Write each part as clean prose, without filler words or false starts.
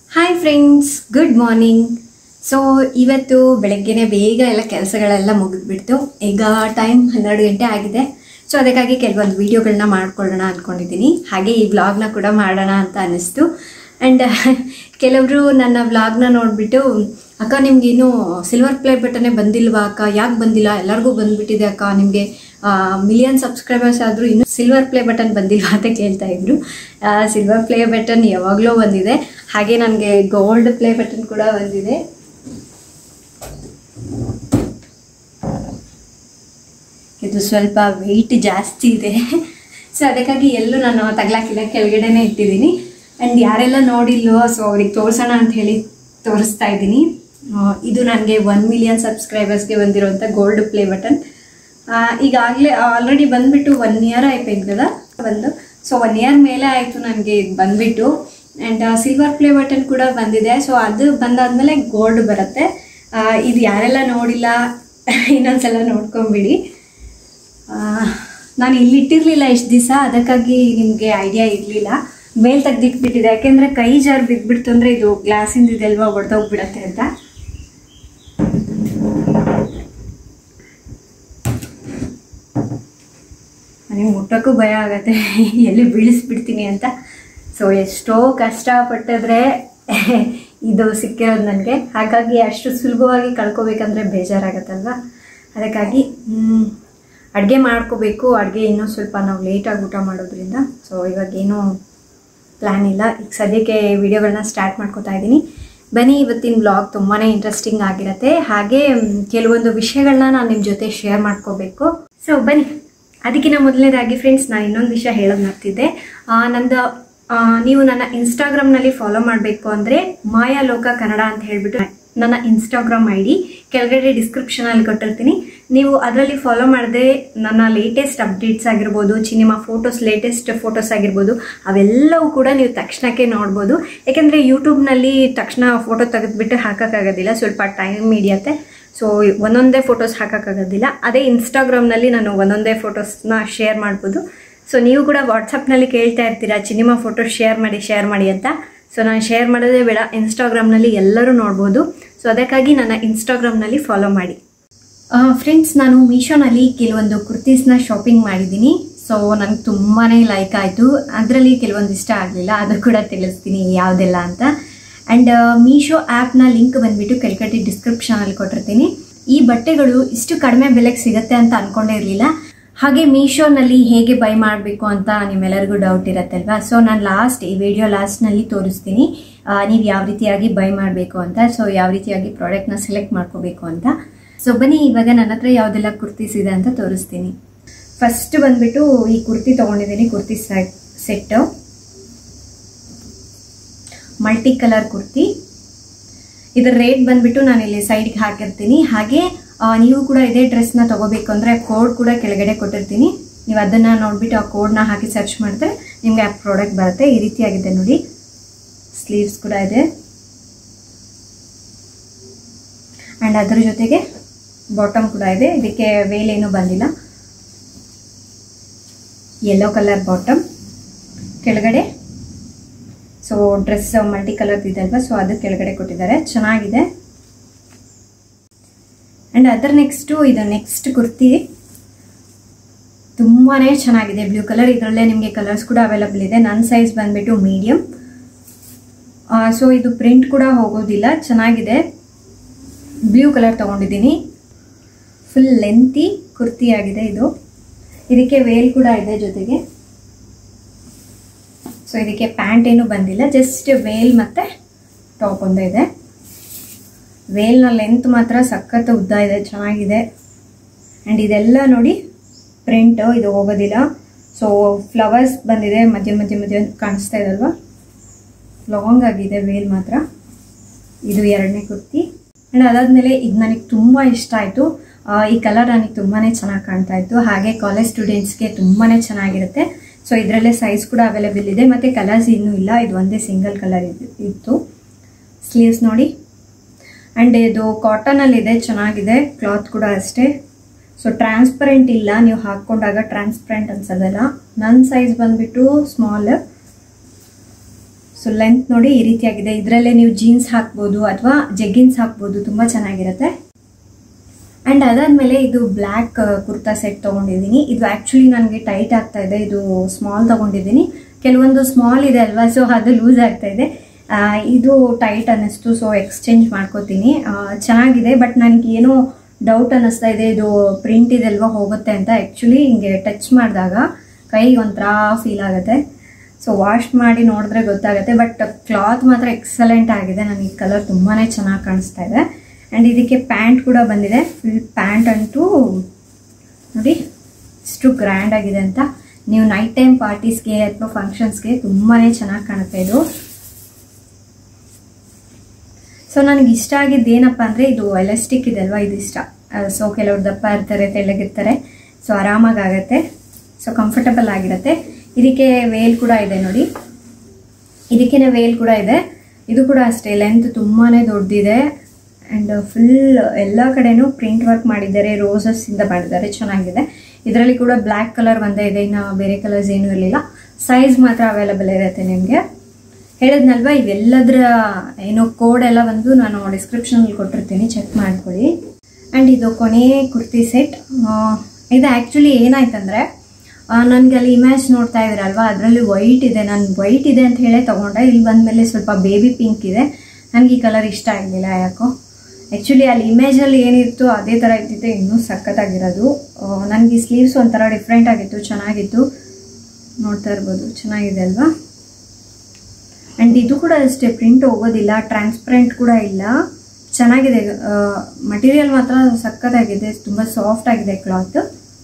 Hi friends, good morning. So ಇವತ್ತು ಬೆಳಗ್ಗೆನೆ ಬೇಗ ಎಲ್ಲ ಕೆಲಸಗಳೆಲ್ಲ ಮುಗಿದ್ಬಿಡ್ತು. ಈಗ ಟೈಮ್ 12 ಗಂಟೆ ಆಗಿದೆ. ಸೊ ಅದಕ್ಕಾಗಿ ಕೆಲವೊಂದು ವೀಡಿಯೋಗಳನ್ನ ಮಾಡ್ಕೊಳ್ಳೋಣ ಅಂದ್ಕೊಂಡಿದ್ದೀನಿ. ಹಾಗೆ ಈ ವ್ಲಾಗ್ನ ಕೂಡ ಮಾಡೋಣ ಅಂತ ಅನ್ನಿಸ್ತು. ಆ್ಯಂಡ್ ಕೆಲವರು ನನ್ನ ವ್ಲಾಗ್ನ ನೋಡಿಬಿಟ್ಟು, ಅಕ್ಕ ನಿಮ್ಗೇನು ಸಿಲ್ವರ್ ಪ್ಲೇ ಬಟನ್ನೇ ಬಂದಿಲ್ವಾ ಅಕ್ಕ, ಯಾಕೆ ಬಂದಿಲ್ಲ, ಎಲ್ಲರಿಗೂ ಬಂದುಬಿಟ್ಟಿದೆ ಅಕ್ಕ, ನಿಮಗೆ ಮಿಲಿಯನ್ ಸಬ್ಸ್ಕ್ರೈಬರ್ಸ್ ಆದರೂ ಇನ್ನೂ ಸಿಲ್ವರ್ ಪ್ಲೇ ಬಟನ್ ಬಂದಿಲ್ವಾ ಅಂತ ಕೇಳ್ತಾ ಇದ್ರು. ಸಿಲ್ವರ್ ಪ್ಲೇ ಬಟನ್ ಯಾವಾಗಲೂ ಬಂದಿದೆ. ಹಾಗೆ ನನಗೆ ಗೋಲ್ಡ್ ಪ್ಲೇ ಬಟನ್ ಕೂಡ ಬಂದಿದೆ. ಇದು ಸ್ವಲ್ಪ ವೆಯ್ಟ್ ಜಾಸ್ತಿ ಇದೆ. ಸೊ ಅದಕ್ಕಾಗಿ ಎಲ್ಲೂ ನಾನು ತಗ್ಲಾಕಿಲ್ಲ, ಕೆಳಗಡೆನೇ ಇಟ್ಟಿದ್ದೀನಿ. ಆ್ಯಂಡ್ ಯಾರೆಲ್ಲ ನೋಡಿಲ್ವೋ ಸೊ ಅವ್ರಿಗೆ ತೋರಿಸೋಣ ಅಂತ ಹೇಳಿ ತೋರಿಸ್ತಾ ಇದ್ದೀನಿ. ಇದು ನನಗೆ 1 ಮಿಲಿಯನ್ ಸಬ್ಸ್ಕ್ರೈಬರ್ಸ್ಗೆ ಬಂದಿರೋಂಥ ಗೋಲ್ಡ್ ಪ್ಲೇ ಬಟನ್. ಈಗಾಗಲೇ ಆಲ್ರೆಡಿ ಬಂದುಬಿಟ್ಟು 1 ಇಯರ್ ಆಯ್ತು కదా ಬಂದು. ಸೊ 1 ಇಯರ್ ಮೇಲೆ ಆಯಿತು ನನಗೆ ಇದು ಬಂದುಬಿಟ್ಟು. ಆ್ಯಂಡ್ ಸಿಲ್ವರ್ ಪ್ಲೇ ಬಟನ್ ಕೂಡ ಬಂದಿದೆ. ಸೊ ಅದು ಬಂದಾದಮೇಲೆ ಗೋಲ್ಡ್ ಬರುತ್ತೆ. ಇದು ಯಾರೆಲ್ಲ ನೋಡಿಲ್ಲ ಇನ್ನೊಂದ್ಸಲ ನೋಡ್ಕೊಂಬಿಡಿ. ನಾನು ಇಲ್ಲಿ ಇಟ್ಟಿರಲಿಲ್ಲ ಇಷ್ಟು ದಿವಸ, ಅದಕ್ಕಾಗಿ ನಿಮಗೆ ಐಡಿಯಾ ಇರಲಿಲ್ಲ. ಮೇಲೆ ತೆಗ್ದಿಟ್ಬಿಟ್ಟಿದೆ, ಯಾಕೆಂದರೆ ಕೈ ಜಾರ್ ಬಿದ್ದುಬಿಡ್ತು ಅಂದರೆ ಇದು ಗ್ಲಾಸಿಂದ ಇದೆಲ್ವಾ ಒಡೆದೋಗ್ಬಿಡತ್ತೆ ಅಂತ. ನನಗೆ ಮುಟ್ಟೋಕ್ಕೂ ಭಯ ಆಗುತ್ತೆ, ಎಲ್ಲಿ ಬೀಳಿಸ್ಬಿಡ್ತೀನಿ ಅಂತ. ಸೊ ಎಷ್ಟೋ ಕಷ್ಟಪಟ್ಟಿದ್ರೆ ಇದು ಸಿಕ್ಕಿರೋದು ನನಗೆ. ಹಾಗಾಗಿ ಅಷ್ಟು ಸುಲಭವಾಗಿ ಕಳ್ಕೊಬೇಕಂದ್ರೆ ಬೇಜಾರಾಗತ್ತಲ್ವ. ಅದಕ್ಕಾಗಿ ಅಡುಗೆ ಮಾಡ್ಕೋಬೇಕು. ಅಡುಗೆ ಇನ್ನೂ ಸ್ವಲ್ಪ ನಾವು ಲೇಟಾಗಿ ಊಟ ಮಾಡೋದ್ರಿಂದ ಸೊ ಇವಾಗೇನೂ ಪ್ಲ್ಯಾನ್ ಇಲ್ಲ. ಈಗ ಸದ್ಯಕ್ಕೆ ವಿಡಿಯೋಗಳನ್ನ ಸ್ಟಾರ್ಟ್ ಮಾಡ್ಕೋತಾ ಇದ್ದೀನಿ. ಬನ್ನಿ, ಇವತ್ತಿನ ವ್ಲಾಗ್ ತುಂಬಾ ಇಂಟ್ರೆಸ್ಟಿಂಗ್ ಆಗಿರುತ್ತೆ. ಹಾಗೆ ಕೆಲವೊಂದು ವಿಷಯಗಳನ್ನ ನಾನು ನಿಮ್ಮ ಜೊತೆ ಶೇರ್ ಮಾಡ್ಕೋಬೇಕು. ಸೊ ಬನ್ನಿ. ಅದಕ್ಕಿಂತ ಮೊದಲನೇದಾಗಿ ಫ್ರೆಂಡ್ಸ್, ನಾನು ಇನ್ನೊಂದು ವಿಷಯ ಹೇಳೋದು ಮರ್ತಿದ್ದೆ. ನೀವು ನನ್ನ ಇನ್ಸ್ಟಾಗ್ರಾಮ್ನಲ್ಲಿ ಫಾಲೋ ಮಾಡಬೇಕು ಅಂದರೆ ಮಾಯಾಲೋಕ ಕನ್ನಡ ಅಂತ ಹೇಳಿಬಿಟ್ಟು ನನ್ನ ಇನ್ಸ್ಟಾಗ್ರಾಮ್ ID ಕೆಳಗಡೆ ಡಿಸ್ಕ್ರಿಪ್ಷನಲ್ಲಿ ಕೊಟ್ಟಿರ್ತೀನಿ. ನೀವು ಅದರಲ್ಲಿ ಫಾಲೋ ಮಾಡಿದ್ರೆ ನನ್ನ ಲೇಟೆಸ್ಟ್ ಅಪ್ಡೇಟ್ಸ್ ಆಗಿರ್ಬೋದು, ಸಿನಿಮಾ ಫೋಟೋಸ್, ಲೇಟೆಸ್ಟ್ ಫೋಟೋಸ್ ಆಗಿರ್ಬೋದು, ಅವೆಲ್ಲವೂ ಕೂಡ ನೀವು ತಕ್ಷಣಕ್ಕೆ ನೋಡ್ಬೋದು. ಯಾಕೆಂದರೆ ಯೂಟ್ಯೂಬ್ನಲ್ಲಿ ತಕ್ಷಣ ಫೋಟೋ ತೆಗೆದುಬಿಟ್ಟು ಹಾಕೋಕ್ಕಾಗೋದಿಲ್ಲ, ಸ್ವಲ್ಪ ಟೈಮ್ ಹಿಡಿಯುತ್ತೆ. ಸೊ ಒಂದೊಂದೇ ಫೋಟೋಸ್ ಹಾಕೋಕ್ಕಾಗೋದಿಲ್ಲ. ಅದೇ ಇನ್ಸ್ಟಾಗ್ರಾಮ್ನಲ್ಲಿ ನಾನು ಒಂದೊಂದೇ ಫೋಟೋಸ್ನ ಶೇರ್ ಮಾಡ್ಬೋದು. ಸೊ ನೀವು ಕೂಡ ವಾಟ್ಸಪ್ನಲ್ಲಿ ಕೇಳ್ತಾ ಇರ್ತೀರಾ ಸಿನಿಮಾ ಫೋಟೋ ಶೇರ್ ಮಾಡಿ ಅಂತ. ಸೊ ನಾನು ಶೇರ್ ಮಾಡೋದೇ ಬೇಡ, ಇನ್ಸ್ಟಾಗ್ರಾಮ್ನಲ್ಲಿ ಎಲ್ಲರೂ ನೋಡ್ಬೋದು. ಸೊ ಅದಕ್ಕಾಗಿ ನನ್ನ ಇನ್ಸ್ಟಾಗ್ರಾಮ್ನಲ್ಲಿ ಫಾಲೋ ಮಾಡಿ. ಫ್ರೆಂಡ್ಸ್, ನಾನು ಮೀಶೋನಲ್ಲಿ ಕೆಲವೊಂದು ಕುರ್ತೀಸ್ನ ಶಾಪಿಂಗ್ ಮಾಡಿದ್ದೀನಿ. ಸೊ ನನಗೆ ತುಂಬಾ ಲೈಕ್ ಆಯಿತು. ಅದರಲ್ಲಿ ಕೆಲವೊಂದು ಇಷ್ಟ ಆಗಲಿಲ್ಲ, ಅದು ಕೂಡ ತಿಳಿಸ್ತೀನಿ ಯಾವುದೆಲ್ಲ ಅಂತ. ಆ್ಯಂಡ್ ಮೀಶೋ ಆ್ಯಪ್ನ ಲಿಂಕ್ ಬಂದುಬಿಟ್ಟು ಕೆಳಗಡೆ ಡಿಸ್ಕ್ರಿಪ್ಷನಲ್ಲಿ ಕೊಟ್ಟಿರ್ತೀನಿ. ಈ ಬಟ್ಟೆಗಳು ಇಷ್ಟು ಕಡಿಮೆ ಬೆಲೆಗೆ ಸಿಗುತ್ತೆ ಅಂತ ಅಂದ್ಕೊಂಡೇ ಇರಲಿಲ್ಲ. ಹಾಗೆ ಮೀಶೋನಲ್ಲಿ ಹೇಗೆ ಬೈ ಮಾಡಬೇಕು ಅಂತ ನಿಮ್ಮೆಲ್ಲರಿಗೂ ಡೌಟ್ ಇರುತ್ತಲ್ವಾ. ಸೊ ನಾನು ಈ ವಿಡಿಯೋ ಲಾಸ್ಟ್ನಲ್ಲಿ ತೋರಿಸ್ತೀನಿ ನೀವು ಯಾವ ರೀತಿಯಾಗಿ ಬೈ ಮಾಡಬೇಕು ಅಂತ. ಸೊ ಯಾವ ರೀತಿಯಾಗಿ ಪ್ರಾಡಕ್ಟ್ನ ಸೆಲೆಕ್ಟ್ ಮಾಡ್ಕೋಬೇಕು ಅಂತ. ಸೊ ಬನ್ನಿ, ಇವಾಗ ನನ್ನ ಹತ್ರ ಯಾವುದೆಲ್ಲ ಕುರ್ತೀಸ್ ಇದೆ ಅಂತ ತೋರಿಸ್ತೀನಿ. ಫಸ್ಟ್ ಬಂದ್ಬಿಟ್ಟು ಈ ಕುರ್ತಿ ತೊಗೊಂಡಿದ್ದೀನಿ, kurti set, multi colour kurti. ಇದರ ರೇಟ್ ಬಂದ್ಬಿಟ್ಟು ನಾನು ಇಲ್ಲಿ ಸೈಡ್ಗೆ ಹಾಕಿರ್ತೀನಿ. ಹಾಗೆ ನೀವು ಕೂಡ ಇದೇ ಡ್ರೆಸ್ನ ತಗೋಬೇಕು ಅಂದರೆ ಕೋಡ್ ಕೂಡ ಕೆಳಗಡೆ ಕೊಟ್ಟಿರ್ತೀನಿ. ನೀವು ಅದನ್ನು ನೋಡಿಬಿಟ್ಟು ಆ ಕೋಡ್ನ ಹಾಕಿ ಸರ್ಚ್ ಮಾಡಿದ್ರೆ ನಿಮಗೆ ಆ ಪ್ರಾಡಕ್ಟ್ ಬರುತ್ತೆ. ಈ ರೀತಿಯಾಗಿದೆ ನೋಡಿ. ಸ್ಲೀವ್ಸ್ ಕೂಡ ಇದೆ ಆ್ಯಂಡ್ ಅದರ ಜೊತೆಗೆ ಬಾಟಮ್ ಕೂಡ ಇದೆ. ಇದಕ್ಕೆ ವೇಲ್ ಏನೂ ಬಂದಿಲ್ಲ. ಯೆಲ್ಲೋ ಕಲರ್ ಬಾಟಮ್ ಕೆಳಗಡೆ. ಸೊ ಡ್ರೆಸ್ ಮಲ್ಟಿ ಕಲರ್ ಇದೆ ಅಲ್ವಾ, ಸೊ ಅದು ಕೆಳಗಡೆ ಕೊಟ್ಟಿದ್ದಾರೆ, ಚೆನ್ನಾಗಿದೆ. ಆ್ಯಂಡ್ ಅದರ ಇದು ನೆಕ್ಸ್ಟ್ ಕುರ್ತಿ ತುಂಬಾ ಚೆನ್ನಾಗಿದೆ, ಬ್ಲೂ ಕಲರ್. ಇದರಲ್ಲೇ ನಿಮಗೆ ಕಲರ್ಸ್ ಕೂಡ ಅವೈಲಬಲ್ ಇದೆ. ನನ್ನ ಸೈಜ್ ಬಂದ್ಬಿಟ್ಟು ಮೀಡಿಯಮ್. ಸೊ ಇದು ಪ್ರಿಂಟ್ ಕೂಡ ಹೋಗೋದಿಲ್ಲ, ಚೆನ್ನಾಗಿದೆ. ಬ್ಲೂ ಕಲರ್ ತೊಗೊಂಡಿದ್ದೀನಿ. ಫುಲ್ ಲೆಂತಿ ಕುರ್ತಿ ಆಗಿದೆ ಇದು. ಇದಕ್ಕೆ ವೇಲ್ ಕೂಡ ಇದೆ ಜೊತೆಗೆ. ಸೊ ಇದಕ್ಕೆ ಪ್ಯಾಂಟ್ ಏನೂ ಬಂದಿಲ್ಲ, ಜಸ್ಟ್ ವೇಲ್ ಮತ್ತು ಟಾಪ್ ಒಂದೇ ಇದೆ. ವೇಲ್ನ ಲೆಂತ್ ಮಾತ್ರ ಸಖತ್ ಉದ್ದ ಇದೆ, ಚೆನ್ನಾಗಿದೆ. ಆ್ಯಂಡ್ ಇದೆಲ್ಲ ನೋಡಿ ಪ್ರಿಂಟ್, ಇದು ಹೋಗೋದಿಲ್ಲ. ಸೊ ಫ್ಲವರ್ಸ್ ಬಂದಿದೆ, ಮಧ್ಯ ಕಾಣಿಸ್ತಾ ಇದಲ್ವಾ, ಲಾಂಗ್ ಆಗಿದೆ ವೇಲ್ ಮಾತ್ರ. ಇದು ಎರಡನೇ ಕುರ್ತಿ. ಆ್ಯಂಡ್ ಅದಾದಮೇಲೆ ಇದು ನನಗೆ ತುಂಬ ಇಷ್ಟ ಆಯಿತು. ಈ ಕಲರ್ ನನಗೆ ತುಂಬಾ ಚೆನ್ನಾಗಿ ಕಾಣ್ತಾ ಇತ್ತು. ಹಾಗೆ ಕಾಲೇಜ್ ಸ್ಟೂಡೆಂಟ್ಸ್ಗೆ ತುಂಬಾ ಚೆನ್ನಾಗಿರುತ್ತೆ. ಸೊ ಇದರಲ್ಲೇ ಸೈಜ್ ಕೂಡ ಅವೈಲೇಬಲ್ ಇದೆ, ಮತ್ತು ಕಲರ್ಸ್ ಇನ್ನೂ ಇಲ್ಲ. ಇದು ಒಂದೇ ಸಿಂಗಲ್ ಕಲರ್ ಇತ್ತು. ಸ್ಲೀವ್ಸ್ ನೋಡಿ. ಆ್ಯಂಡ್ ಇದು ಕಾಟನಲ್ಲಿದೆ, ಚೆನ್ನಾಗಿದೆ. ಕ್ಲಾತ್ ಕೂಡ ಅಷ್ಟೇ. ಸೊ ಟ್ರಾನ್ಸ್ಪರೆಂಟ್ ಇಲ್ಲ, ನೀವು ಹಾಕ್ಕೊಂಡಾಗ ಟ್ರಾನ್ಸ್ಪರೆಂಟ್ ಅನ್ಸೋದಲ್ಲ. ನನ್ನ ಸೈಜ್ ಬಂದ್ಬಿಟ್ಟು ಸ್ಮಾಲ್. ಸೊ ಲೆಂತ್ ನೋಡಿ ಈ ರೀತಿಯಾಗಿದೆ. ಇದರಲ್ಲೇ ನೀವು ಜೀನ್ಸ್ ಹಾಕ್ಬೋದು ಅಥವಾ ಜೆಗ್ಗಿನ್ಸ್ ಹಾಕ್ಬೋದು, ತುಂಬ ಚೆನ್ನಾಗಿರುತ್ತೆ. ಆ್ಯಂಡ್ ಅದಾದಮೇಲೆ ಇದು ಬ್ಲ್ಯಾಕ್ ಕುರ್ತಾ ಸೆಟ್ ತೊಗೊಂಡಿದ್ದೀನಿ. ಇದು ಆ್ಯಕ್ಚುಲಿ ನನಗೆ ಟೈಟ್ ಆಗ್ತಾ ಇದೆ. ಇದು ಸ್ಮಾಲ್ ತೊಗೊಂಡಿದ್ದೀನಿ. ಕೆಲವೊಂದು ಸ್ಮಾಲ್ ಇದೆ ಅಲ್ವಾ, ಸೊ ಅದು ಲೂಸ್ ಆಗ್ತಾ ಇದೆ. ಇದು ಟೈಟ್ ಅನ್ನಿಸ್ತು, ಸೊ ಎಕ್ಸ್ಚೇಂಜ್ ಮಾಡ್ಕೋತೀನಿ. ಚೆನ್ನಾಗಿದೆ, ಬಟ್ ನನಗೆ ಏನೋ ಡೌಟ್ ಅನ್ನಿಸ್ತಾ ಇದೆ, ಇದು ಪ್ರಿಂಟ್ ಇದೆಲ್ವಾ ಹೋಗುತ್ತೆ ಅಂತ. ಆ್ಯಕ್ಚುಲಿ ಹಿಂಗೆ ಟಚ್ ಮಾಡಿದಾಗ ಕೈಗೆ ಒಂಥರ ಫೀಲ್ ಆಗುತ್ತೆ. ಸೊ ವಾಶ್ ಮಾಡಿ ನೋಡಿದ್ರೆ ಗೊತ್ತಾಗುತ್ತೆ. ಬಟ್ ಕ್ಲಾತ್ ಮಾತ್ರ ಎಕ್ಸಲೆಂಟ್ ಆಗಿದೆ. ನನಗೆ ಕಲರ್ ತುಂಬಾ ಚೆನ್ನಾಗಿ ಕಾಣಿಸ್ತಾ ಇದೆ. ಆ್ಯಂಡ್ ಇದಕ್ಕೆ ಪ್ಯಾಂಟ್ ಕೂಡ ಬಂದಿದೆ. ಫುಲ್ ಪ್ಯಾಂಟ್ ಅಂತೂ ನೋಡಿ ಎಷ್ಟು ಗ್ರ್ಯಾಂಡ್ ಆಗಿದೆ ಅಂತ. ನೀವು ನೈಟ್ ಟೈಮ್ ಪಾರ್ಟೀಸ್ಗೆ ಅಥವಾ ಫಂಕ್ಷನ್ಸ್ಗೆ ತುಂಬಾ ಚೆನ್ನಾಗಿ ಕಾಣುತ್ತೆ ಇದು. ಸೊ ನನಗೆ ಇಷ್ಟ ಆಗಿದ್ದು ಏನಪ್ಪ ಅಂದರೆ ಇದು ಎಲಾಸ್ಟಿಕ್ ಇದೆ ಅಲ್ವಾ, ಇದು ಇಷ್ಟ. ಸೊ ಕೆಲವ್ರು ದಪ್ಪ ಇರ್ತಾರೆ, ತೆಳ್ಳಗಿರ್ತಾರೆ, ಸೊ ಆರಾಮಾಗತ್ತೆ, ಸೊ ಕಂಫರ್ಟಬಲ್ ಆಗಿರುತ್ತೆ. ಇದಕ್ಕೆ ವೇಲ್ ಕೂಡ ಇದೆ ನೋಡಿ, ಇದಕ್ಕೇನೆ ವೇಲ್ ಕೂಡ ಇದೆ. ಇದು ಕೂಡ ಅಷ್ಟೇ, ಲೆಂತ್ ತುಂಬಾ ದೊಡ್ಡದಿದೆ. ಆ್ಯಂಡ್ ಫುಲ್ ಎಲ್ಲ ಕಡೆನೂ ಪ್ರಿಂಟ್ ವರ್ಕ್ ಮಾಡಿದ್ದಾರೆ, ರೋಸಸ್ ಇಂದ ಮಾಡಿದ್ದಾರೆ, ಚೆನ್ನಾಗಿದೆ. ಇದರಲ್ಲಿ ಕೂಡ ಬ್ಲ್ಯಾಕ್ ಕಲರ್ ಒಂದೇ ಇದೆ, ಇನ್ನು ಬೇರೆ ಕಲರ್ಸ್ ಏನೂ ಇರಲಿಲ್ಲ. ಸೈಜ್ ಮಾತ್ರ ಅವೈಲಬಲ್ ಇರುತ್ತೆ ನಿಮಗೆ. ಹೇಳಿದ್ನಲ್ವಾ, ಇವೆಲ್ಲದರ ಏನೋ ಕೋಡ್ ಎಲ್ಲ ಬಂದು ನಾನು ಡಿಸ್ಕ್ರಿಪ್ಷನಲ್ಲಿ ಕೊಟ್ಟಿರ್ತೀನಿ, ಚೆಕ್ ಮಾಡ್ಕೊಳ್ಳಿ. ಆ್ಯಂಡ್ ಇದು ಕೊನೆ ಕುರ್ತಿ ಸೆಟ್. ಇದು ಆ್ಯಕ್ಚುಲಿ ಏನಾಯ್ತಂದರೆ, ನನಗೆ ಅಲ್ಲಿ ಇಮೇಜ್ ನೋಡ್ತಾ ಇದ್ದೀರಲ್ವಾ, ಅದರಲ್ಲಿ ವೈಟ್ ಇದೆ. ನಾನು ವೈಟ್ ಇದೆ ಅಂತ ಹೇಳೇ ತೊಗೊಂಡೆ. ಇಲ್ಲಿ ಬಂದಮೇಲೆ ಸ್ವಲ್ಪ ಬೇಬಿ ಪಿಂಕ್ ಇದೆ. ನನಗೆ ಈ ಕಲರ್ ಇಷ್ಟ ಆಗಲಿಲ್ಲ ಯಾಕೋ. ಆ್ಯಕ್ಚುಲಿ ಅಲ್ಲಿ ಇಮೇಜಲ್ಲಿ ಏನಿತ್ತು ಅದೇ ಥರ ಇದ್ದಿತ್ತು, ಇನ್ನೂ ಸಖತ್ತಾಗಿರೋದು. ನನಗೆ ಈ ಸ್ಲೀವ್ಸ್ ಒಂಥರ ಡಿಫ್ರೆಂಟ್ ಆಗಿತ್ತು, ಚೆನ್ನಾಗಿತ್ತು. ನೋಡ್ತಾ ಇರ್ಬೋದು, ಚೆನ್ನಾಗಿದೆ ಅಲ್ವಾ. ಆ್ಯಂಡ್ ಇದು ಕೂಡ ಅಷ್ಟೇ, ಪ್ರಿಂಟ್ ಹೋಗೋದಿಲ್ಲ, ಟ್ರಾನ್ಸ್ಪರೆಂಟ್ ಕೂಡ ಇಲ್ಲ, ಚೆನ್ನಾಗಿದೆ. ಮಟೀರಿಯಲ್ ಮಾತ್ರ ಸಖತ್ತಾಗಿದೆ, ತುಂಬ ಸಾಫ್ಟ್ ಆಗಿದೆ ಕ್ಲಾತ್.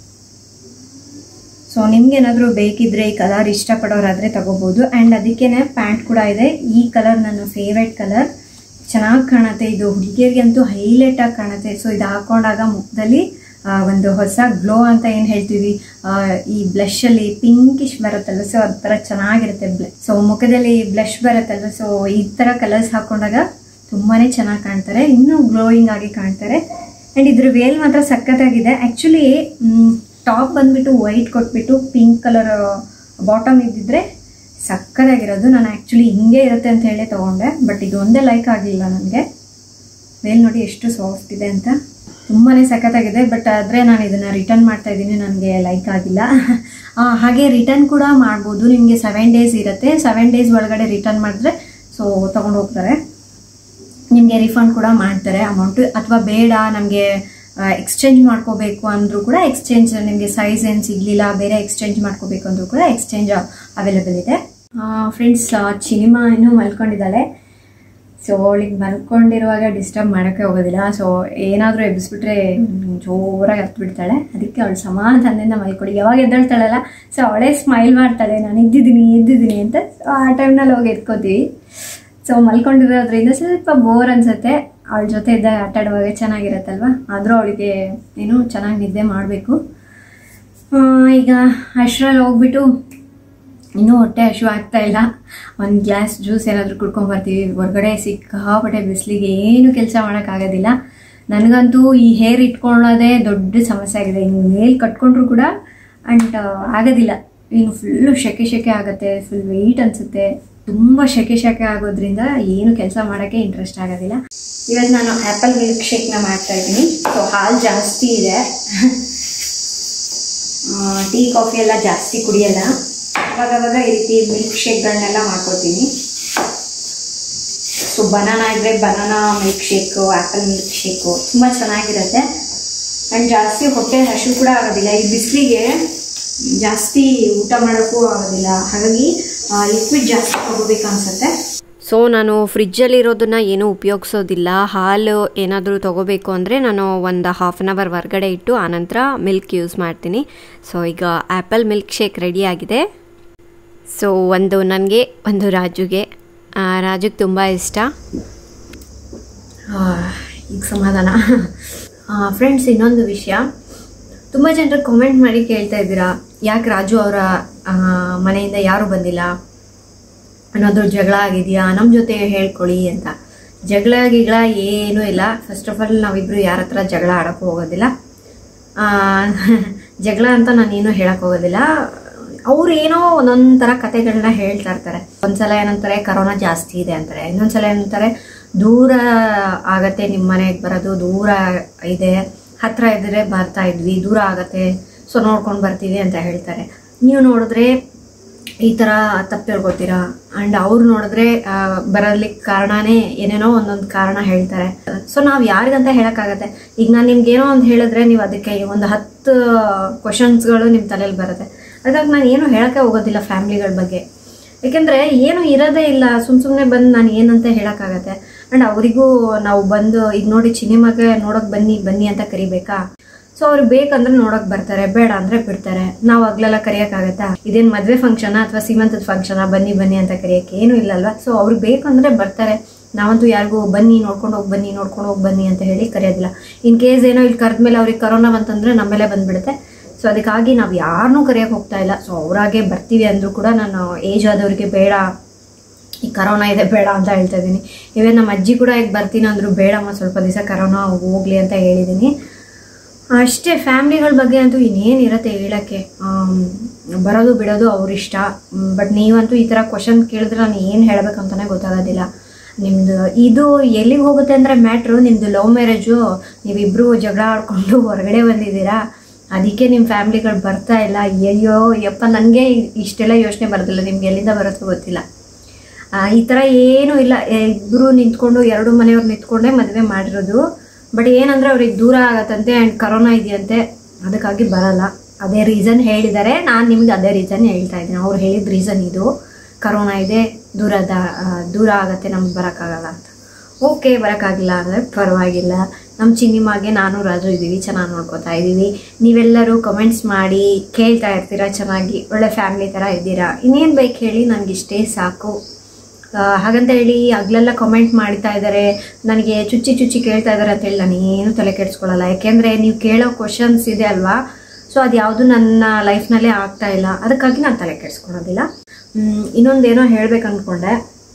ಸೊ ನಿಮ್ಗೇನಾದರೂ ಬೇಕಿದ್ರೆ ಈ ಕಲರ್ ಇಷ್ಟಪಡೋರಾದರೆ ತಗೋಬೋದು. ಆ್ಯಂಡ್ ಅದಕ್ಕೇನೆ ಪ್ಯಾಂಟ್ ಕೂಡ ಇದೆ. ಈ ಕಲರ್ ನನ್ನ ಫೇವ್ರೆಟ್ ಕಲರ್, ಚೆನ್ನಾಗಿ ಕಾಣುತ್ತೆ. ಇದು ಹುಡುಗಿಯರಿಗಂತೂ ಹೈಲೈಟ್ ಆಗಿ ಕಾಣುತ್ತೆ. ಸೊ ಇದು ಹಾಕೊಂಡಾಗ ಮುಖದಲ್ಲಿ ಒಂದು ಹೊಸ ಗ್ಲೋ ಅಂತ ಏನು ಹೇಳ್ತೀವಿ, ಈ ಬ್ಲಷಲ್ಲಿ ಪಿಂಕಿಶ್ ಬರುತ್ತಲ್ವ, ಸೊ ಅದು ಥರ ಚೆನ್ನಾಗಿರುತ್ತೆ. ಸೊ ಮುಖದಲ್ಲಿ ಬ್ಲಷ್ ಬರುತ್ತಲ್ವ, ಸೊ ಈ ಥರ ಕಲರ್ಸ್ ಹಾಕೊಂಡಾಗ ತುಂಬಾ ಚೆನ್ನಾಗಿ ಕಾಣ್ತಾರೆ, ಇನ್ನೂ ಗ್ಲೋಯಿಂಗ್ ಆಗಿ ಕಾಣ್ತಾರೆ. ಆ್ಯಂಡ್ ಇದ್ರ ವೇಲ್ ಮಾತ್ರ ಸಖತ್ತಾಗಿದೆ. ಆ್ಯಕ್ಚುಲಿ ಟಾಪ್ ಬಂದ್ಬಿಟ್ಟು ವೈಟ್ ಕೊಟ್ಬಿಟ್ಟು ಪಿಂಕ್ ಕಲರ್ ಬಾಟಮ್ ಇದ್ದಿದ್ರೆ ಸಕ್ಕತ್ತಾಗಿರೋದು. ನಾನು ಆ್ಯಕ್ಚುಲಿ ಹಿಂಗೆ ಇರುತ್ತೆ ಅಂತ ಹೇಳಿ ತೊಗೊಂಡೆ, ಬಟ್ ಇದು ಒಂದೇ ಲೈಕ್ ಆಗಲಿಲ್ಲ ನನಗೆ. ವೇಲ್ ನೋಡಿ ಎಷ್ಟು ಸಾಫ್ಟ್ ಇದೆ ಅಂತ, ತುಂಬಾ ಸಖತ್ತಾಗಿದೆ. ಬಟ್ ಆದರೆ ನಾನು ಇದನ್ನು ರಿಟರ್ನ್ ಮಾಡ್ತಾ ಇದ್ದೀನಿ, ನನಗೆ ಲೈಕ್ ಆಗಿಲ್ಲ. ಹಾಗೆ ರಿಟರ್ನ್ ಕೂಡ ಮಾಡ್ಬೋದು, ನಿಮಗೆ 7 days ಇರುತ್ತೆ. 7 days ಒಳಗಡೆ ರಿಟರ್ನ್ ಮಾಡಿದ್ರೆ ಸೊ ತೊಗೊಂಡು ಹೋಗ್ತಾರೆ, ನಿಮಗೆ ರಿಫಂಡ್ ಕೂಡ ಮಾಡ್ತಾರೆ ಅಮೌಂಟು. ಅಥವಾ ಬೇಡ ನಮಗೆ ಎಕ್ಸ್ಚೇಂಜ್ ಮಾಡ್ಕೋಬೇಕು ಅಂದರೂ ಕೂಡ ಎಕ್ಸ್ಚೇಂಜ್, ನಿಮಗೆ ಸೈಜ್ ಏನು ಸಿಗಲಿಲ್ಲ, ಬೇರೆ ಎಕ್ಸ್ಚೇಂಜ್ ಮಾಡ್ಕೋಬೇಕು ಅಂದರೂ ಕೂಡ ಎಕ್ಸ್ಚೇಂಜ್ ಅವೈಲೇಬಲ್ ಇದೆ. ಫ್ರೆಂಡ್ಸ್, ಚಿನಿಮಾ ಇನ್ನೂ ಮಲ್ಕೊಂಡಿದ್ದಾಳೆ. ಸೊ ಅವಳಿಗೆ ಮಲ್ಕೊಂಡಿರುವಾಗ ಡಿಸ್ಟರ್ಬ್ ಮಾಡೋಕ್ಕೆ ಹೋಗೋದಿಲ್ಲ. ಸೊ ಏನಾದರೂ ಎಬ್ಬಿಸ್ಬಿಟ್ರೆ ಜೋರಾಗಿ ಹತ್ಬಿಡ್ತಾಳೆ. ಅದಕ್ಕೆ ಅವಳು ಸಮಾಧಾನದಿಂದ ಮಲ್ಕೊಡಿ. ಯಾವಾಗ ಎದ್ದೇಳ್ತಾಳಲ್ಲ, ಸೊ ಅವಳೇ ಸ್ಮೈಲ್ ಮಾಡ್ತಾಳೆ, ನಾನು ಎದ್ದಿದ್ದೀನಿ ಅಂತ. ಸೊ ಆ ಟೈಮ್ನಲ್ಲಿ ಹೋಗಿ ಎತ್ಕೋತೀವಿ. ಸೊ ಮಲ್ಕೊಂಡಿರೋದ್ರಿಂದ ಸ್ವಲ್ಪ ಬೋರ್ ಅನಿಸುತ್ತೆ. ಅವಳ ಜೊತೆ ಇದ್ದಾಗ ಆಟ ಆಡುವಾಗ ಚೆನ್ನಾಗಿರತ್ತಲ್ವ. ಆದರೂ ಅವಳಿಗೆ ಏನು ಚೆನ್ನಾಗಿ ನಿದ್ದೆ ಮಾಡಬೇಕು. ಈಗ ಅಷ್ಟರಲ್ಲಿ ಹೋಗ್ಬಿಟ್ಟು ಇನ್ನೂ ಹೊಟ್ಟೆ ಹಶು ಆಗ್ತಾ ಇಲ್ಲ, ಒಂದು ಗ್ಲಾಸ್ ಜ್ಯೂಸ್ ಏನಾದರೂ ಕುಡ್ಕೊಂಬರ್ತೀವಿ. ಹೊರಗಡೆ ಸಿಕ್ಕಾಪಟ್ಟೆ ಬಿಸಿಲಿಗೆ ಏನು ಕೆಲಸ ಮಾಡೋಕ್ಕಾಗೋದಿಲ್ಲ. ನನಗಂತೂ ಈ ಹೇರ್ ಇಟ್ಕೊಳ್ಳೋದೇ ದೊಡ್ಡ ಸಮಸ್ಯೆ ಆಗಿದೆ. ಇನ್ನು ಮೇಲ್ ಕಟ್ಕೊಂಡ್ರು ಕೂಡ ಅಂಡ್ ಆಗೋದಿಲ್ಲ. ಇನ್ನು ಫುಲ್ಲು ಸೆಕೆ ಆಗುತ್ತೆ, ಫುಲ್ ವೆಯ್ಟ್ ಅನಿಸುತ್ತೆ. ತುಂಬ ಸೆಕೆ ಆಗೋದ್ರಿಂದ ಏನು ಕೆಲಸ ಮಾಡೋಕ್ಕೆ ಇಂಟ್ರೆಸ್ಟ್ ಆಗೋದಿಲ್ಲ. ಇವತ್ತು ನಾನು ಆ್ಯಪಲ್ ಮಿಲ್ಕ್ ಶೇಕ್ನ ಮಾಡ್ತಾಯಿದ್ದೀನಿ. ಸೊ ಹಾಲು ಜಾಸ್ತಿ ಇದೆ, ಟೀ ಕಾಫಿ ಎಲ್ಲ ಜಾಸ್ತಿ ಕುಡಿಯಲ್ಲ. ಅವಾಗವಾಗ ಈ ರೀತಿ ಮಿಲ್ಕ್ ಶೇಕ್ಗಳನ್ನೆಲ್ಲ ಮಾಡ್ಕೊತೀನಿ. ಸೊ ಬನಾನಾ ಇದ್ದರೆ banana milkshake, apple milkshake ತುಂಬ ಚೆನ್ನಾಗಿರುತ್ತೆ. ಆ್ಯಂಡ್ ಜಾಸ್ತಿ ಹೊಟ್ಟೆ ಹಸಿವು ಕೂಡ ಆಗೋದಿಲ್ಲ. ಈ ಬಿಸಿಲಿಗೆ ಜಾಸ್ತಿ ಊಟ ಮಾಡೋಕ್ಕೂ ಆಗೋದಿಲ್ಲ, ಹಾಗಾಗಿ ಲಿಕ್ವಿಡ್ ಜಾಸ್ತಿ ತಗೋಬೇಕು ಅನಿಸುತ್ತೆ. ಸೊ ನಾನು ಫ್ರಿಜ್ಜಲ್ಲಿರೋದನ್ನ ಏನೂ ಉಪಯೋಗಿಸೋದಿಲ್ಲ. ಹಾಲು ಏನಾದರೂ ತೊಗೋಬೇಕು ಅಂದರೆ ನಾನು ಒಂದು 1/2 hour ಹೊರಗಡೆ ಇಟ್ಟು ಆನಂತರ ಮಿಲ್ಕ್ ಯೂಸ್ ಮಾಡ್ತೀನಿ. ಸೊ ಈಗ ಆ್ಯಪಲ್ ಮಿಲ್ಕ್ ಶೇಕ್ ರೆಡಿಯಾಗಿದೆ. ಸೊ ಒಂದು ನನಗೆ, ಒಂದು ರಾಜುಗೆ ತುಂಬ ಇಷ್ಟ. ಈಗ ಸಮಾಧಾನ. ಫ್ರೆಂಡ್ಸ್, ಇನ್ನೊಂದು ವಿಷಯ, ತುಂಬ ಜನರು ಕಾಮೆಂಟ್ ಮಾಡಿ ಕೇಳ್ತಾ ಇದ್ದೀರಾ, ಯಾಕೆ ರಾಜು ಅವರ ಮನೆಯಿಂದ ಯಾರೂ ಬಂದಿಲ್ಲ, ಅನ್ನೋದ್ರ ಜಗಳ ಆಗಿದೆಯಾ, ನಮ್ಮ ಜೊತೆ ಹೇಳ್ಕೊಳ್ಳಿ ಅಂತ. ಜಗಳ ಏನೂ ಇಲ್ಲ. ಫಸ್ಟ್ ಆಫ್ ಆಲ್ ನಾವಿಬ್ಬರು ಯಾರ ಹತ್ರ ಜಗಳ ಆಡೋಕ್ಕೂ ಹೋಗೋದಿಲ್ಲ. ಜಗಳ ಅಂತ ನಾನೇನು ಹೇಳಕ್ಕೆ ಹೋಗೋದಿಲ್ಲ. ಅವ್ರು ಏನೋ ಒಂದೊಂದ್ ತರ ಕತೆಗಳನ್ನ ಹೇಳ್ತಾ ಇರ್ತಾರೆ. ಒಂದ್ಸಲ ಏನಂತಾರೆ ಕರೋನಾ ಜಾಸ್ತಿ ಇದೆ ಅಂತಾರೆ, ಇನ್ನೊಂದ್ಸಲ ಏನಂತಾರೆ ದೂರ ಆಗತ್ತೆ, ನಿಮ್ಮ ಮನೆಗೆ ಬರೋದು ದೂರ ಇದೆ, ಹತ್ರ ಇದ್ರೆ ಬರ್ತಾ ಇದ್ವಿ, ದೂರ ಆಗತ್ತೆ, ಸೊ ನೋಡ್ಕೊಂಡು ಬರ್ತೀವಿ ಅಂತ ಹೇಳ್ತಾರೆ. ನೀವು ನೋಡಿದ್ರೆ ಈ ತರ ತಪ್ಪು ತಿಳ್ಕೊತೀರಾ. ಅಂಡ್ ಅವ್ರು ನೋಡಿದ್ರೆ ಬರಲಿಕ್ಕೆ ಕಾರಣನೇ ಏನೇನೋ ಒಂದೊಂದು ಕಾರಣ ಹೇಳ್ತಾರೆ. ಸೊ ನಾವ್ ಯಾರಿಗಂತ ಹೇಳಕ್ಕಾಗತ್ತೆ. ಈಗ ನಾನು ನಿಮ್ಗೆ ಏನೋ ಒಂದು ಹೇಳಿದ್ರೆ ನೀವು ಅದಕ್ಕೆ ಒಂದು 10 ಕ್ವಶನ್ಸ್ಗಳು ನಿಮ್ ತಲೆಯಲ್ಲಿ ಬರುತ್ತೆ. ಹಾಗಾಗಿ ನಾನು ಏನು ಹೇಳಕ್ಕೆ ಹೋಗೋದಿಲ್ಲ ಫ್ಯಾಮಿಲಿಗಳ ಬಗ್ಗೆ. ಯಾಕೆಂದ್ರೆ ಏನು ಇರೋದೇ ಇಲ್ಲ, ಸುಮ್ನೆ ಬಂದು ನಾನು ಏನಂತ ಹೇಳಕ್ಕಾಗತ್ತೆ. ಅಂಡ್ ಅವರಿಗೂ ನಾವು ಬಂದು ಈಗ ನೋಡಿ ಸಿನಿಮಾಗೆ ನೋಡಕ್ ಬನ್ನಿ ಅಂತ ಕರಿಬೇಕಾ? ಸೊ ಅವ್ರಿಗೆ ಬೇಕಂದ್ರೆ ನೋಡಕ್ ಬರ್ತಾರೆ, ಬೇಡ ಅಂದ್ರೆ ಬಿಡ್ತಾರೆ. ನಾವು ಆಗ್ಲೆಲ್ಲ ಕರಿಯಕ್ಕಾಗತ್ತಾ? ಇದೇನ್ ಮದ್ವೆ ಫಂಕ್ಷನ್ ಅಥವಾ ಸೀಮಂತದ ಫಂಕ್ಷನ್ ಬನ್ನಿ ಅಂತ ಕರಿಯಕ್ಕೆ ಏನು ಇಲ್ಲಲ್ವಾ? ಸೊ ಅವ್ರಿಗೆ ಬೇಕಂದ್ರೆ ಬರ್ತಾರೆ. ನಾವಂತೂ ಯಾರಿಗೂ ನೋಡ್ಕೊಂಡು ಹೋಗಿ ಬನ್ನಿ ಅಂತ ಹೇಳಿ ಕರೆಯೋದಿಲ್ಲ. ಇನ್ ಕೇಸ್ ಏನೋ ಇಲ್ಲಿ ಕರೆದ್ಮೇಲೆ ಅವ್ರಿಗೆ ಕರೋನಾ ಬಂತಂದ್ರೆ ನಮ್ಮೇಲೆ ಬಂದ್ಬಿಡುತ್ತೆ. ಸೊ ಅದಕ್ಕಾಗಿ ನಾವು ಯಾರನ್ನೂ ಕರೆಯಕ್ ಹೋಗ್ತಾ ಇಲ್ಲ. ಸೊ ಅವ್ರಾಗೆ ಬರ್ತೀವಿ ಅಂದ್ರೂ ಕೂಡ ನಾನು ಏಜ್ ಆದವ್ರಿಗೆ ಬೇಡ, ಈ ಕರೋನಾ ಇದೆ ಬೇಡ ಅಂತ ಹೇಳ್ತಾ ಇದ್ದೀನಿ. ಇವನ್ ನಮ್ಮ ಅಜ್ಜಿ ಕೂಡ ಈಗ ಬರ್ತೀನಿ ಅಂದ್ರು, ಬೇಡಮ್ಮ ಸ್ವಲ್ಪ ದಿವಸ ಕರೋನಾ ಹೋಗ್ಲಿ ಅಂತ ಹೇಳಿದ್ದೀನಿ ಅಷ್ಟೇ. ಫ್ಯಾಮಿಲಿಗಳ ಬಗ್ಗೆ ಅಂತೂ ಇನ್ನೇನಿರತ್ತೆ ಹೇಳಕ್ಕೆ, ಬರೋದು ಬಿಡೋದು ಅವ್ರಿಷ್ಟ. ಬಟ್ ನೀವಂತೂ ಈ ಥರ ಕ್ವಶನ್ ಕೇಳಿದ್ರೆ ನಾನು ಏನು ಹೇಳ್ಬೇಕಂತಾನೆ ಗೊತ್ತಾಗೋದಿಲ್ಲ. ನಿಮ್ದು ಇದು ಎಲ್ಲಿಗೆ ಹೋಗುತ್ತೆ ಅಂದರೆ ಮ್ಯಾಟ್ರು, ನಿಮ್ದು ಲವ್ ಮ್ಯಾರೇಜು, ನೀವಿಬ್ರು ಜಗಳ ಆಡ್ಕೊಂಡು ಹೊರಗಡೆ ಬಂದಿದ್ದೀರಾ, ಅದಕ್ಕೆ ನಿಮ್ಮ ಫ್ಯಾಮಿಲಿಗಳು ಬರ್ತಾ ಇಲ್ಲ. ಅಯ್ಯೋ ಯಪ್ಪ, ನನಗೆ ಇಷ್ಟೆಲ್ಲ ಯೋಚನೆ ಬರೋದಿಲ್ಲ, ನಿಮ್ಗೆ ಎಲ್ಲಿಂದ ಬರುತ್ತೋ ಗೊತ್ತಿಲ್ಲ. ಈ ಥರ ಏನೂ ಇಲ್ಲ, ಇಬ್ಬರು ನಿಂತ್ಕೊಂಡು 2 ಮನೆಯವ್ರು ನಿಂತ್ಕೊಂಡೇ ಮದುವೆ ಮಾಡಿರೋದು. ಬಟ್ ಏನಂದ್ರೆ ಅವ್ರಿಗೆ ದೂರ ಆಗತ್ತಂತೆ ಆ್ಯಂಡ್ ಕರೋನಾ ಇದೆಯಂತೆ, ಅದಕ್ಕಾಗಿ ಬರಲ್ಲ. ಅದೇ ರೀಸನ್ ಹೇಳಿದ್ದಾರೆ, ನಾನು ನಿಮ್ಗೆ ಅದೇ ರೀಸನ್ ಹೇಳ್ತಾ ಇದ್ದೀನಿ. ಅವ್ರು ಹೇಳಿದ ರೀಸನ್ ಇದು, ಕರೋನಾ ಇದೆ, ದೂರ ಆಗತ್ತೆ, ನಮ್ಗೆ ಬರೋಕ್ಕಾಗಲ್ಲ ಅಂತ. ಓಕೆ, ಬರೋಕ್ಕಾಗಿಲ್ಲ ಅಂದರೆ ಪರವಾಗಿಲ್ಲ. ನಮ್ಮ ಚಿನ್ನಿಮಾಗೆ ನಾನು ರಾಜು ಇದ್ದೀವಿ, ಚೆನ್ನಾಗಿ ನೋಡ್ಕೋತಾ ಇದ್ದೀವಿ. ನೀವೆಲ್ಲರೂ ಕಮೆಂಟ್ಸ್ ಮಾಡಿ ಕೇಳ್ತಾ ಇರ್ತೀರಾ, ಚೆನ್ನಾಗಿ ಒಳ್ಳೆ ಫ್ಯಾಮಿಲಿ ಥರ ಇದ್ದೀರಾ, ಇನ್ನೇನು ಬೇಕು ಹೇಳಿ, ನನಗಿಷ್ಟೇ ಸಾಕು. ಹಾಗಂತ ಹೇಳಿ ಆಗ್ಲೆಲ್ಲ ಕಮೆಂಟ್ ಮಾಡ್ತಾ ಇದ್ದಾರೆ, ನನಗೆ ಚುಚ್ಚಿ ಕೇಳ್ತಾ ಇದ್ದಾರೆ ಅಂತ ಹೇಳಿ ನಾನು ಏನು ತಲೆ ಕೆಡಿಸ್ಕೊಳ್ಳಲ್ಲ. ಯಾಕೆಂದರೆ ನೀವು ಕೇಳೋ ಕ್ವಶನ್ಸ್ ಇದೆ ಅಲ್ವಾ, ಸೊ ಅದು ಯಾವುದು ನನ್ನ ಲೈಫ್ನಲ್ಲೇ ಆಗ್ತಾ ಇಲ್ಲ, ಅದಕ್ಕಾಗಿ ನಾನು ತಲೆ ಕೆಡಿಸ್ಕೊಳ್ಳೋದಿಲ್ಲ. ಇನ್ನೊಂದೇನೋ ಹೇಳ್ಬೇಕು ಅಂದ್ಕೊಂಡೆ.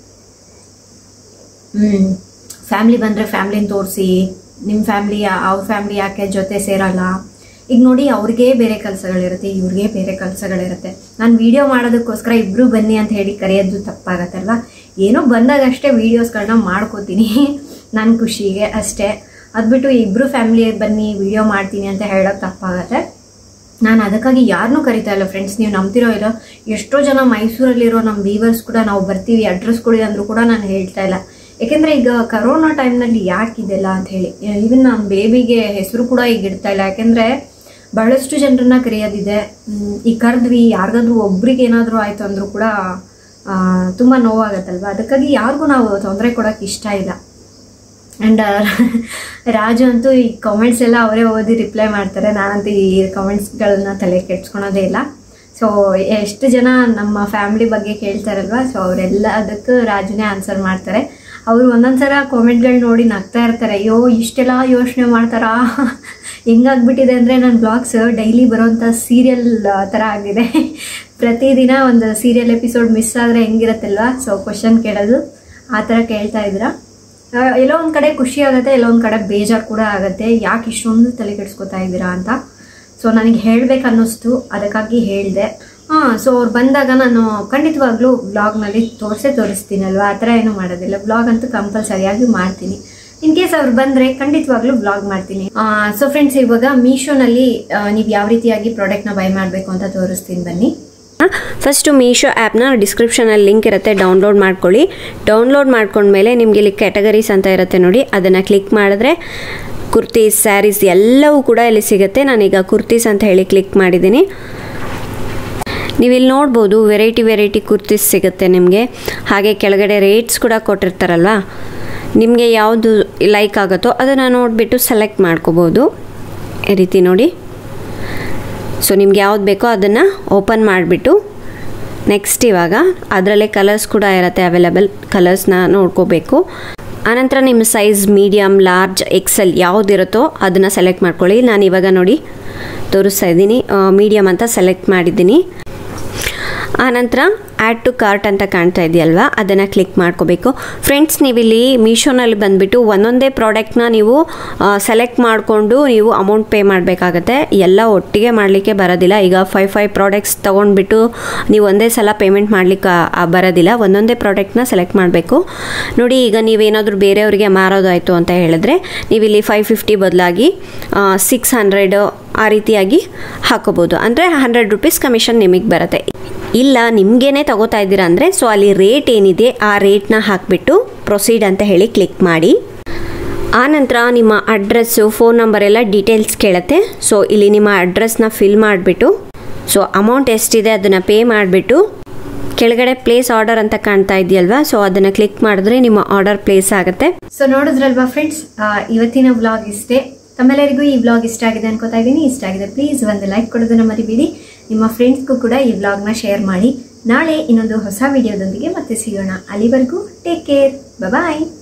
ಫ್ಯಾಮಿಲಿ ಬಂದರೆ ಫ್ಯಾಮಿಲಿನ ತೋರಿಸಿ, ನಿಮ್ಮ ಫ್ಯಾಮಿಲಿ ಅವ್ರ ಫ್ಯಾಮಿಲಿ ಯಾಕೆ ಜೊತೆ ಸೇರಲ್ಲ? ಈಗ ನೋಡಿ, ಅವ್ರಿಗೆ ಬೇರೆ ಕೆಲಸಗಳಿರುತ್ತೆ, ಇವ್ರಿಗೆ ಬೇರೆ ಕೆಲಸಗಳಿರುತ್ತೆ. ನಾನು ವಿಡಿಯೋ ಮಾಡೋದಕ್ಕೋಸ್ಕರ ಇಬ್ರು ಬನ್ನಿ ಅಂತ ಹೇಳಿ ಕರೆಯೋದು ತಪ್ಪಾಗತ್ತಲ್ವಾ? ಏನೋ ಬಂದಾಗ ಅಷ್ಟೇ ವೀಡಿಯೋಸ್ಗಳನ್ನ ಮಾಡ್ಕೋತೀನಿ ನನ್ನ ಖುಷಿಗೆ ಅಷ್ಟೇ. ಅದ್ಬಿಟ್ಟು ಇಬ್ರು ಫ್ಯಾಮಿಲಿ ಬನ್ನಿ ವಿಡಿಯೋ ಮಾಡ್ತೀನಿ ಅಂತ ಹೇಳೋದು ತಪ್ಪಾಗತ್ತೆ. ನಾನು ಅದಕ್ಕಾಗಿ ಯಾರನ್ನೂ ಕರಿತಾ ಇಲ್ಲ ಫ್ರೆಂಡ್ಸ್, ನೀವು ನಂಬ್ತಿರೋ ಇಲ್ಲೋ, ಎಷ್ಟೋ ಜನ ಮೈಸೂರಲ್ಲಿರೋ ನಮ್ಮ ವೀವರ್ಸ್ ಕೂಡ ನಾವು ಬರ್ತೀವಿ ಅಡ್ರೆಸ್ ಕೊಡಿ ಅಂದರೂ ಕೂಡ ನಾನು ಹೇಳ್ತಾ ಇಲ್ಲ. ಯಾಕೆಂದರೆ ಈಗ ಕರೋನಾ ಟೈಮ್ನಲ್ಲಿ ಯಾಕಿದೆಲ್ಲ ಅಂತ ಹೇಳಿ, ಈವನ್ ನಮ್ಮ ಬೇಬಿಗೆ ಹೆಸರು ಕೂಡ ಈಗ ಇಡ್ತಾ ಇಲ್ಲ. ಯಾಕೆಂದರೆ ಬಹಳಷ್ಟು ಜನರನ್ನ ಕರೆಯೋದಿದೆ. ಈಗ ಕರೆದ್ವಿ, ಯಾರಿಗಾದ್ರೂ ಒಬ್ರಿಗೆ ಏನಾದರೂ ಆಯಿತು ಅಂದರೂ ಕೂಡ ತುಂಬ ನೋವಾಗತ್ತಲ್ವ, ಅದಕ್ಕಾಗಿ ಯಾರಿಗೂ ನಾವು ತೊಂದರೆ ಕೊಡೋಕ್ಕೆ ಇಷ್ಟ ಇಲ್ಲ. ಆ್ಯಂಡ್ ರಾಜು ಅಂತೂ ಈ ಕಾಮೆಂಟ್ಸ್ ಎಲ್ಲ ಅವರೇ ಓದಿ ರಿಪ್ಲೈ ಮಾಡ್ತಾರೆ, ನಾನಂತೂ ಈ ಕಾಮೆಂಟ್ಸ್ಗಳನ್ನ ತಲೆ ಕೆಡ್ಸ್ಕೊಳೋದೇ ಇಲ್ಲ. ಸೊ ಎಷ್ಟು ಜನ ನಮ್ಮ ಫ್ಯಾಮಿಲಿ ಬಗ್ಗೆ ಕೇಳ್ತಾರಲ್ವ, ಸೊ ಅವರೆಲ್ಲ ಅದಕ್ಕೆ ರಾಜುನೇ ಆನ್ಸರ್ ಮಾಡ್ತಾರೆ. ಅವರು ಒಂದೊಂದ್ಸಲ ಕಾಮೆಂಟ್ಗಳು ನೋಡಿ ನಗ್ತಾ ಇರ್ತಾರೆ, ಅಯ್ಯೋ ಇಷ್ಟೆಲ್ಲ ಯೋಚನೆ ಮಾಡ್ತಾರಾ, ಹೆಂಗಾಗ್ಬಿಟ್ಟಿದೆ ಅಂದರೆ ನನ್ನ ಬ್ಲಾಗ್ಸ್ ಡೈಲಿ ಬರೋವಂಥ ಸೀರಿಯಲ್ ಥರ ಆಗಿದೆ. ಪ್ರತಿದಿನ ಒಂದು ಸೀರಿಯಲ್ ಎಪಿಸೋಡ್ ಮಿಸ್ ಆದರೆ ಹೆಂಗಿರತ್ತಲ್ವ, ಸೊ ಕ್ವಶನ್ ಕೇಳೋದು ಆ ಥರ ಕೇಳ್ತಾ ಇದ್ದೀರಾ. ಎಲ್ಲೋ ಒಂದು ಕಡೆ ಖುಷಿ ಆಗುತ್ತೆ, ಎಲ್ಲೋ ಒಂದು ಕಡೆ ಬೇಜಾರು ಕೂಡ ಆಗುತ್ತೆ, ಯಾಕೆ ಇಷ್ಟೊಂದು ತಲೆ ಕೆಡಿಸ್ಕೊತಾ ಇದ್ದೀರಾ ಅಂತ. ಸೊ ನನಗೆ ಹೇಳ್ಬೇಕು ಅನ್ನಿಸ್ತು, ಅದಕ್ಕಾಗಿ ಹೇಳಿದೆ. ಸೊ ಅವ್ರು ಬಂದಾಗ ನಾನು ಖಂಡಿತವಾಗ್ಲೂ ವ್ಲಾಗ್ನಲ್ಲಿ ತೋರಿಸ್ತೀನಲ್ವ, ಆ ಥರ ಏನೂ ಮಾಡೋದಿಲ್ಲ. ವ್ಲಾಗ್ ಅಂತೂ ಕಂಪಲ್ಸರಿಯಾಗಿ ಮಾಡ್ತೀನಿ. ಇನ್ ಕೇಸ್ ಅವ್ರು ಬಂದರೆ ಖಂಡಿತವಾಗ್ಲೂ ವ್ಲಾಗ್ ಮಾಡ್ತೀನಿ. ಸೊ ಫ್ರೆಂಡ್ಸ್, ಇವಾಗ ಮೀಶೋನಲ್ಲಿ ನೀವು ಯಾವ ರೀತಿಯಾಗಿ ಪ್ರಾಡಕ್ಟ್ನ ಬೈ ಮಾಡಬೇಕು ಅಂತ ತೋರಿಸ್ತೀನಿ ಬನ್ನಿ. ಫಸ್ಟು ಮೀಶೋ ಆ್ಯಪ್ನ ಡಿಸ್ಕ್ರಿಪ್ಷನಲ್ಲಿ ಲಿಂಕ್ ಇರುತ್ತೆ, ಡೌನ್ಲೋಡ್ ಮಾಡ್ಕೊಳ್ಳಿ. ಡೌನ್ಲೋಡ್ ಮಾಡ್ಕೊಂಡ್ಮೇಲೆ ನಿಮಗೆ ಇಲ್ಲಿ ಕ್ಯಾಟಗರೀಸ್ ಅಂತ ಇರುತ್ತೆ ನೋಡಿ, ಅದನ್ನು ಕ್ಲಿಕ್ ಮಾಡಿದ್ರೆ ಕುರ್ತೀಸ್, ಸ್ಯಾರೀಸ್ ಎಲ್ಲವೂ ಕೂಡ ಇಲ್ಲಿ ಸಿಗುತ್ತೆ. ನಾನೀಗ ಕುರ್ತೀಸ್ ಅಂತ ಹೇಳಿ ಕ್ಲಿಕ್ ಮಾಡಿದ್ದೀನಿ. ನೀವಿಲ್ಲಿ ನೋಡ್ಬೋದು ವೆರೈಟಿ ಕುರ್ತೀಸ್ ಸಿಗುತ್ತೆ ನಿಮಗೆ. ಹಾಗೆ ಕೆಳಗಡೆ ರೇಟ್ಸ್ ಕೂಡ ಕೊಟ್ಟಿರ್ತಾರಲ್ವ, ನಿಮಗೆ ಯಾವುದು ಲೈಕ್ ಆಗುತ್ತೋ ಅದನ್ನು ನೋಡಿಬಿಟ್ಟು ಸೆಲೆಕ್ಟ್ ಮಾಡ್ಕೋಬೋದು. ಈ ರೀತಿ ನೋಡಿ. ಸೊ ನಿಮ್ಗೆ ಯಾವ್ದು ಬೇಕೋ ಅದನ್ನು ಓಪನ್ ಮಾಡಿಬಿಟ್ಟು ನೆಕ್ಸ್ಟ್ ಇವಾಗ ಅದರಲ್ಲೇ ಕಲರ್ಸ್ ಕೂಡ ಇರುತ್ತೆ, ಅವೈಲೇಬಲ್ ಕಲರ್ಸ್ನ ನೋಡ್ಕೋಬೇಕು. ಆನಂತರ ನಿಮ್ಮ ಸೈಜ್ ಮೀಡಿಯಮ್, ಲಾರ್ಜ್, ಎಕ್ಸೆಲ್ ಯಾವುದಿರುತ್ತೋ ಅದನ್ನು ಸೆಲೆಕ್ಟ್ ಮಾಡ್ಕೊಳ್ಳಿ. ನಾನು ಇವಾಗ ನೋಡಿ ತೋರಿಸ್ತಾ ಇದ್ದೀನಿ, ಮೀಡಿಯಮ್ ಅಂತ ಸೆಲೆಕ್ಟ್ ಮಾಡಿದ್ದೀನಿ. ಆನಂತರ ಆ್ಯಡ್ ಟು ಕಾರ್ಟ್ ಅಂತ ಕಾಣ್ತಾ ಇದೆಯಲ್ವಾ, ಅದನ್ನು ಕ್ಲಿಕ್ ಮಾಡ್ಕೋಬೇಕು. ಫ್ರೆಂಡ್ಸ್, ನೀವಿಲ್ಲಿ ಮೀಶೋನಲ್ಲಿ ಬಂದುಬಿಟ್ಟು ಒಂದೊಂದೇ ಪ್ರಾಡಕ್ಟ್ನ ನೀವು ಸೆಲೆಕ್ಟ್ ಮಾಡಿಕೊಂಡು ನೀವು ಅಮೌಂಟ್ ಪೇ ಮಾಡಬೇಕಾಗತ್ತೆ. ಎಲ್ಲ ಒಟ್ಟಿಗೆ ಮಾಡಲಿಕ್ಕೆ ಬರೋದಿಲ್ಲ. ಈಗ 5 ಪ್ರಾಡಕ್ಟ್ಸ್ ತೊಗೊಂಡ್ಬಿಟ್ಟು ನೀವು ಒಂದೇ ಸಲ ಪೇಮೆಂಟ್ ಮಾಡಲಿಕ್ಕೆ ಬರೋದಿಲ್ಲ. ಒಂದೊಂದೇ ಪ್ರಾಡಕ್ಟ್ನ ಸೆಲೆಕ್ಟ್ ಮಾಡಬೇಕು. ನೋಡಿ, ಈಗ ನೀವೇನಾದರೂ ಬೇರೆಯವರಿಗೆ ಮಾರೋದಾಯಿತು ಅಂತ ಹೇಳಿದ್ರೆ ನೀವಿಲ್ಲಿ 550 ಬದಲಾಗಿ 600 ಆ ರೀತಿಯಾಗಿ ಹಾಕೋಬೋದು. ಅಂದರೆ 100 ರೂಪೀಸ್ ಕಮಿಷನ್ ನಿಮಗೆ ಬರುತ್ತೆ. ಇಲ್ಲ ನಿಮಗೇನೆ ತಗೋತಾ ಇದ್ದೀರಾ ಅಂದರೆ ಸೊ ಅಲ್ಲಿ ರೇಟ್ ಏನಿದೆ ಆ ರೇಟ್ನ ಹಾಕಿಬಿಟ್ಟು ಪ್ರೊಸೀಡ್ ಅಂತ ಹೇಳಿ ಕ್ಲಿಕ್ ಮಾಡಿ. ಆನಂತರ ನಿಮ್ಮ ಅಡ್ರೆಸ್ಸು, ಫೋನ್ ನಂಬರ್ ಎಲ್ಲ ಡೀಟೇಲ್ಸ್ ಕೇಳುತ್ತೆ. ಸೊ ಇಲ್ಲಿ ನಿಮ್ಮ ಅಡ್ರೆಸ್ನ ಫಿಲ್ ಮಾಡಿಬಿಟ್ಟು ಸೊ ಅಮೌಂಟ್ ಎಷ್ಟಿದೆ ಅದನ್ನು ಪೇ ಮಾಡಿಬಿಟ್ಟು ಕೆಳಗಡೆ ಪ್ಲೇಸ್ ಆರ್ಡರ್ ಅಂತ ಕಾಣ್ತಾ ಇದೆಯಲ್ವಾ, ಸೊ ಅದನ್ನು ಕ್ಲಿಕ್ ಮಾಡಿದ್ರೆ ನಿಮ್ಮ ಆರ್ಡರ್ ಪ್ಲೇಸ್ ಆಗುತ್ತೆ. ಸೊ ನೋಡಿದ್ರಲ್ವಾ ಫ್ರೆಂಡ್ಸ್, ಇವತ್ತಿನ ವ್ಲಾಗ್ ಇಷ್ಟೇ. ತಮ್ಮೆಲ್ಲರಿಗೂ ಈ ವ್ಲಾಗ್ ಇಷ್ಟ ಆಗಿದೆ ಅನ್ಕೋತಾ ಇದ್ದೀನಿ. ಇಷ್ಟ ಆಗಿದೆ ಪ್ಲೀಸ್ ಒಂದು ಲೈಕ್ ಕೊಡೋದನ್ನ ಮರಿಬೇಡಿ. ನಿಮ್ಮ ಫ್ರೆಂಡ್ಸ್ಗೂ ಕೂಡ ಈ ವ್ಲಾಗ್ನ ಶೇರ್ ಮಾಡಿ. ನಾಳೆ ಇನ್ನೊಂದು ಹೊಸ ವಿಡಿಯೋದೊಂದಿಗೆ ಮತ್ತೆ ಸಿಗೋಣ. ಅಲ್ಲಿವರೆಗೂ ಟೇಕ್ ಕೇರ್, ಬಾಯ್.